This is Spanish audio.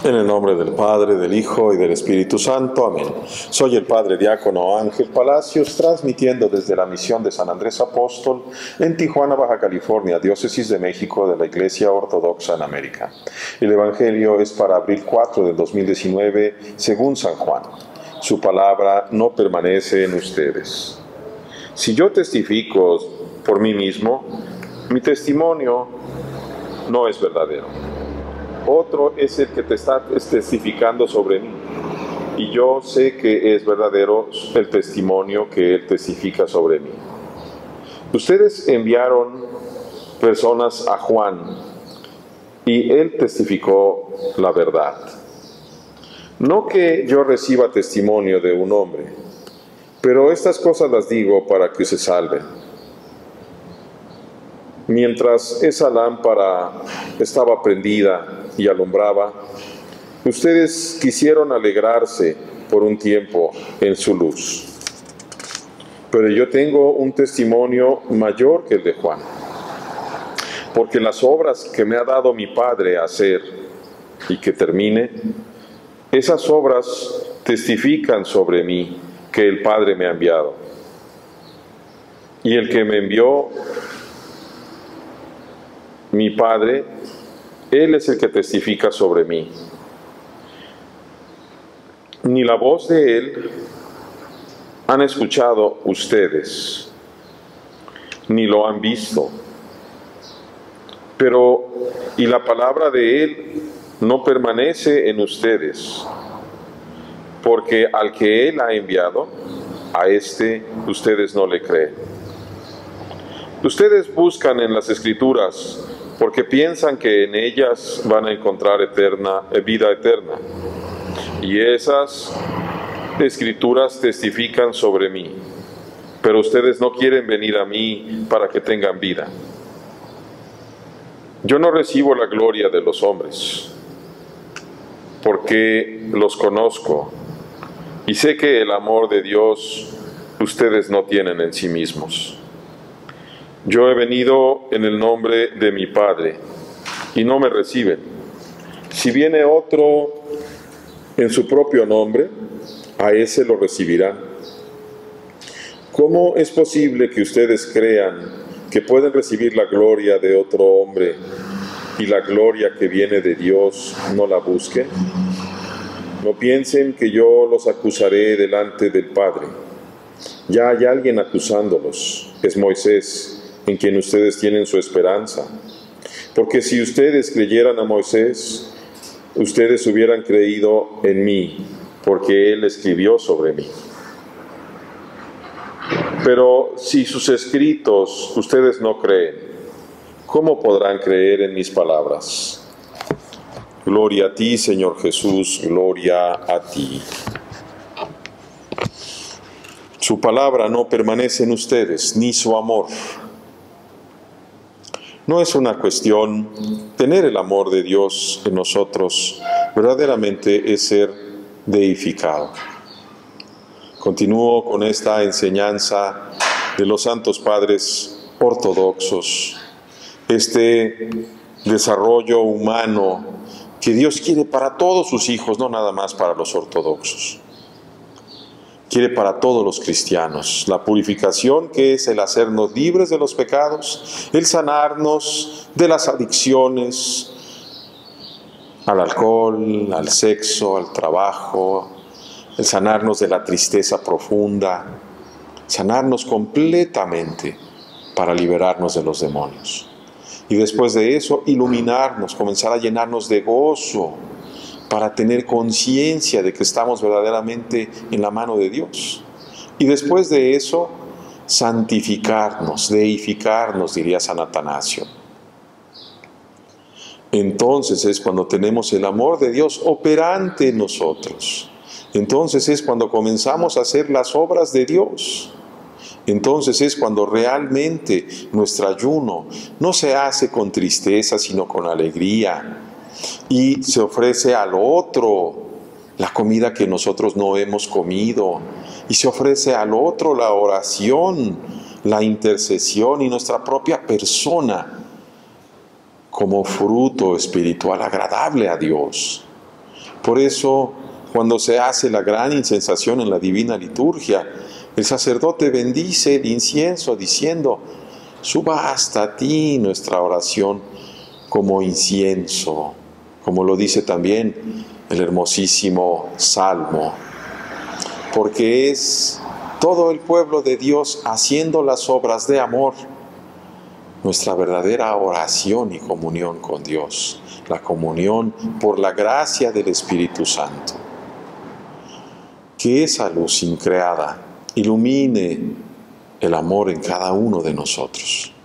En el nombre del Padre, del Hijo y del Espíritu Santo. Amén. Soy el Padre Diácono Ángel Palacios, transmitiendo desde la misión de San Andrés Apóstol en Tijuana, Baja California, Diócesis de México de la Iglesia Ortodoxa en América. El Evangelio es para abril 4 del 2019, según San Juan. Su palabra no permanece en ustedes. Si yo testifico por mí mismo, mi testimonio no es verdadero. Otro es el que te está testificando sobre mí, y yo sé que es verdadero el testimonio que él testifica sobre mí. Ustedes enviaron personas a Juan, y él testificó la verdad. No que yo reciba testimonio de un hombre, pero estas cosas las digo para que se salven. Mientras esa lámpara estaba prendida y alumbraba, ustedes quisieron alegrarse por un tiempo en su luz. Pero yo tengo un testimonio mayor que el de Juan, porque las obras que me ha dado mi Padre a hacer y que termine, esas obras testifican sobre mí que el Padre me ha enviado. Y el que me envió, mi Padre, Él es el que testifica sobre mí. Ni la voz de Él han escuchado ustedes, ni lo han visto. Pero, y la palabra de Él no permanece en ustedes, porque al que Él ha enviado, a éste ustedes no le creen. Ustedes buscan en las Escrituras porque piensan que en ellas van a encontrar vida eterna. Y esas Escrituras testifican sobre mí. Pero ustedes no quieren venir a mí para que tengan vida. Yo no recibo la gloria de los hombres, porque los conozco y sé que el amor de Dios ustedes no tienen en sí mismos. Yo he venido en el nombre de mi Padre, y no me reciben. Si viene otro en su propio nombre, a ese lo recibirán. ¿Cómo es posible que ustedes crean que pueden recibir la gloria de otro hombre y la gloria que viene de Dios no la busquen? No piensen que yo los acusaré delante del Padre. Ya hay alguien acusándolos, es Moisés, en quien ustedes tienen su esperanza. Porque si ustedes creyeran a Moisés, ustedes hubieran creído en mí, porque él escribió sobre mí. Pero si sus escritos ustedes no creen, ¿cómo podrán creer en mis palabras? Gloria a ti, Señor Jesús, gloria a ti. Su palabra no permanece en ustedes, ni su amor. No es una cuestión, tener el amor de Dios en nosotros, verdaderamente es ser deificado. Continúo con esta enseñanza de los santos padres ortodoxos, este desarrollo humano que Dios quiere para todos sus hijos, no nada más para los ortodoxos. Quiere para todos los cristianos la purificación, que es el hacernos libres de los pecados, el sanarnos de las adicciones al alcohol, al sexo, al trabajo, el sanarnos de la tristeza profunda, sanarnos completamente para liberarnos de los demonios. Y después de eso, iluminarnos, comenzar a llenarnos de gozo, para tener conciencia de que estamos verdaderamente en la mano de Dios. Y después de eso, santificarnos, deificarnos, diría San Atanasio. Entonces es cuando tenemos el amor de Dios operante en nosotros. Entonces es cuando comenzamos a hacer las obras de Dios. Entonces es cuando realmente nuestro ayuno no se hace con tristeza, sino con alegría. Y se ofrece al otro la comida que nosotros no hemos comido. Y se ofrece al otro la oración, la intercesión y nuestra propia persona como fruto espiritual agradable a Dios. Por eso, cuando se hace la gran incensación en la divina liturgia, el sacerdote bendice el incienso diciendo: suba hasta ti nuestra oración como incienso, como lo dice también el hermosísimo Salmo, porque es todo el pueblo de Dios haciendo las obras de amor, nuestra verdadera oración y comunión con Dios, la comunión por la gracia del Espíritu Santo. Que esa luz increada ilumine el amor en cada uno de nosotros.